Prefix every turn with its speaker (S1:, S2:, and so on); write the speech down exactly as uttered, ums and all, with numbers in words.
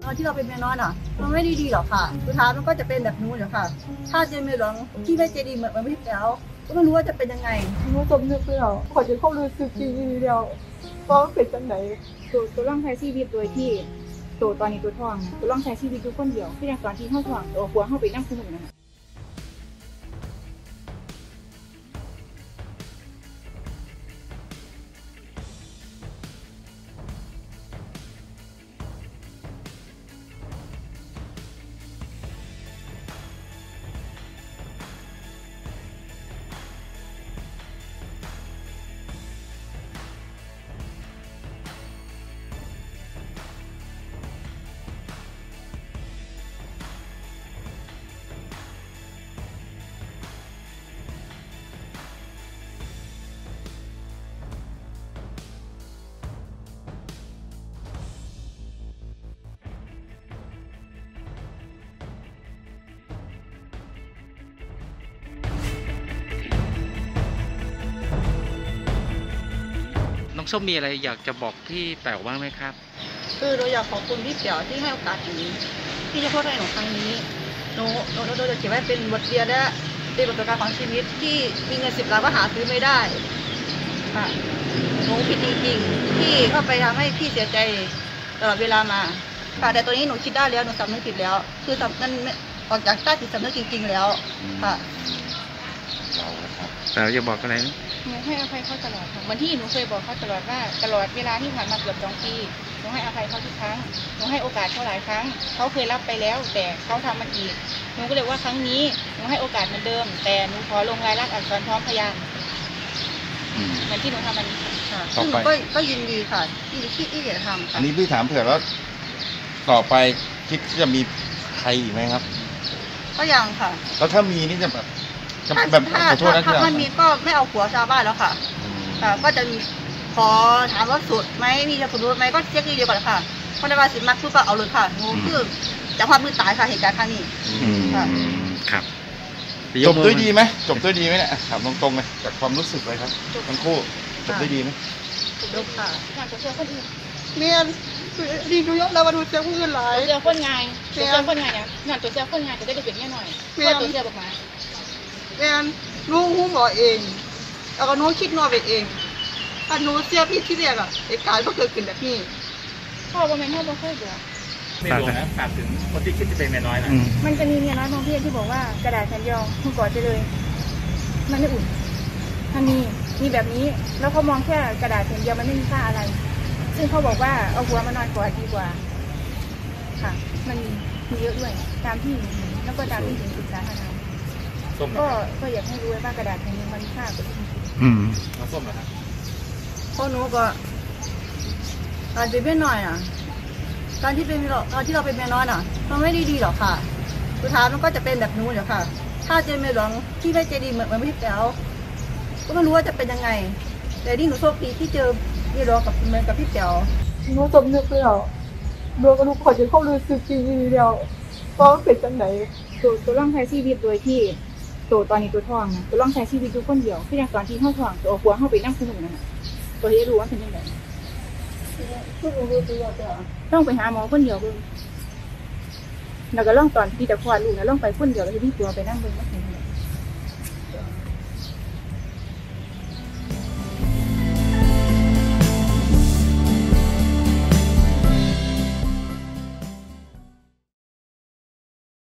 S1: อนที่เราเป็นเมียน้อยน่ะมันไม่ได้ดีหรอกค่ะสุดท้ายมันก็จะเป็นแบบนู้นแหละค่ะถ้าเจเมียหลวงที่ได้เจดีเหมือนมันไม่แล้วก็ไม่รู้ว่าจะเป็นยังไง
S2: หนูสมนึกแล้วขอจะเข้ารู้สึกจริงๆแล้วว่าเป็นจังไหน
S3: ตัวตัวร่องใช้ชีวิตโดยที่ตัวตอนนี้ตัวท้องตัวร่องใช้ชีวิตอยู่คนเดียวที่อย่างตอนที่เข้าท้องตัวหัวเข้าไปนั่งคุมนั่น
S4: น้องส้มมีอะไรอยากจะบอกพี่แป๋วบ้างไหมครับ
S1: คือเราอยากขอบคุณพี่เป๋วที่ให้โอกาสหนูที่จะพูดให้หนูครั้งนี้หนูหนูเราจะเก็บไว้เป็นบทเรียนและเป็นประสบการณ์ของชีวิตที่มีเงินสิบล้านก็หาซื้อไม่ได้ค่ะหนูผิดจริงๆที่เข้าไปทำให้พี่เสียใจตลอดเวลามาค่ะแต่ตัวนี้หนูคิดได้แล้วหนูสำนึกผิดแล้วคือสำนั้นออกจากใต้จิตสำนึกจริงๆแล้วค่ะ
S4: แต่จะบอกอะไรนะ
S3: หนูให้อภัยเขาตลอดค่ะเหมือนที่หนูเคยบอกเขาตลอดว่าตลอดเวลาที่ผ่านมาเกือบสองปีหนูให้อภัยเขาทุกครั้งหนูให้โอกาสเขาหลายครั้งเขาเคยรับไปแล้วแต่เขาทำมันอีกหนูก็เลยว่าครั้งนี้หนูให้โอกาสเหมือนเดิมแต่หนูขอลงรายลักษณ์อักษรพร้อมพยานเหมือนที่หนูทำมัน
S1: ค่ะซึ่งหนูก็ก็ยินดีค่ะที่ที่ที่จะทำ
S5: อันนี้พี่ถามเผื่อแล้วต่อไปคิดจะมีใครอีกไหมครับ
S1: ก็ยังค่ะ
S5: แล้วถ้ามีนี่จะแบบ
S1: ถ้าถ้าถ้ามันมีก็ไม่เอาผัวชาวบ้านแล้วค่ะค่ะก็จะมีขอถามว่าสุดไหมมีจะสุดไหมก็เช็คดีๆก่อนค่ะเพราะในวันสิมักคือก็เอาเลยค่ะหนูคือจะความมือตายค่ะเหตุการณ์ครั้งนี้ค่ะ
S4: ครับ
S5: จบด้วยดีไหมจบด้วยดีไหมเนี่ยถามตรงๆเลยจากความรู้สึกเลยครับทั้งคู่จบด้วยดีไหม
S1: จบค่ะ
S3: การตัวเชื่อคนอื่น
S1: เมียนดีดูยกแล้วมาดูเจ้าผู้อื่นหลาย
S3: ตัวเชื่อคนง่ายตัวเชื่อคนง่ายเนี่ยงานตัวเชื่อคนง่ายจะได้ดูเป็นแค่หน่อยว่าตัวเชื่อบอกมา
S1: แม่รู้หูหมอเองแล้วก็น้องคิดนอไปเองถ้าหนูเสียพี่ที่เรียกอะเหตุการณ์ก็เกิดขึ้นแบบนี้
S3: พ่อประมาณพ่อบ่ค่อยเบื่อ
S6: ไม่รู้นะฝากถึงคนที่คิดจะเป็นเมียน้อยนะ
S3: มันจะมีเมียน้อยบางเพื่อนที่บอกว่ากระดาษแผ่นเดียวคุณกอดไปเลยมันไม่อุ่นถ้ามีมีแบบนี้แล้วเขามองแค่กระดาษแผ่นเดียวมันไม่มีค่าอะไรซึ่งเขาบอกว่าเอาหัวมานอนกอดดีกว่าค่ะมันมีเยอะด้วยตามที่แล้วก็ตามที่ถึงศึกษาทางนั้นก็ก็อยากให้รู้ว่ากระดาษแผ่นนึงมันค่ากว่าที่
S4: อืม
S6: น้องส้มนะครับ
S1: พอหนูก็ตอนเป็นเมียน้อยอ่ะตอนที่เป็นตอนที่เราเป็นเมียน้อยน่ะมันไม่ได้ดีหรอกค่ะสุดท้ายมันก็จะเป็นแบบนู้นแหละค่ะถ้าเจเมียหลวงที่ได้เจดีเหมือนมันไม่แล้วก็ไม่รู้ว่าจะเป็นยังไงแต่ที่หนูโชคดีที่เจอเมียหลวงกับเหมือนกับพี่เจ๋ว
S2: หนูสมนึกแล้วโดยก็รู้ขอจะเข้ารู้สึกจริงๆแล้วว่าเป็นจังไหน
S3: ตัวตัวร่องใช้ชีวิตโดยที่ตัวตอนนี้ตัวท้องนะตัวร่องใช้ชีวิตอยู่คนเดียวที่อย่างตอนที่เข้าท้องตัวหัวเข้าไปนั่งคุมนั่นตัวที่รู้ว่าเป็นยังไงต้องไปหาหมอคนเดียวเบิ่งแล้วก็ล่องตอนที่จะคลอดลูกนะล่องไปคนเดียวแล้วที่ตัวไปนั่งเบิ่งว่าเป็นยังไง